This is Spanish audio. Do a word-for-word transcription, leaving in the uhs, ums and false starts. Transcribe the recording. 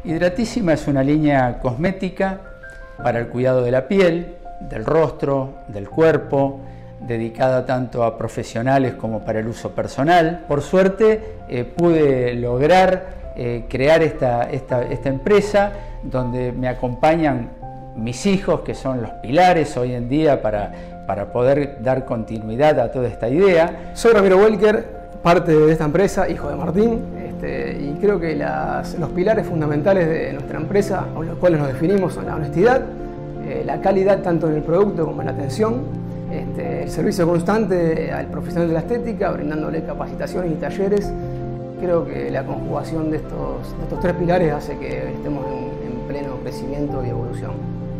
Hidratísima es una línea cosmética para el cuidado de la piel, del rostro, del cuerpo, dedicada tanto a profesionales como para el uso personal. Por suerte eh, pude lograr eh, crear esta, esta, esta empresa donde me acompañan mis hijos, que son los pilares hoy en día para, para poder dar continuidad a toda esta idea. Soy Ramiro Welker, parte de esta empresa, hijo de Martín, este, y creo que las, los pilares fundamentales de nuestra empresa, con los cuales nos definimos, son la honestidad, eh, la calidad tanto en el producto como en la atención, este, el servicio constante al profesional de la estética, brindándole capacitaciones y talleres. Creo que la conjugación de estos, de estos tres pilares hace que estemos en, en pleno crecimiento y evolución.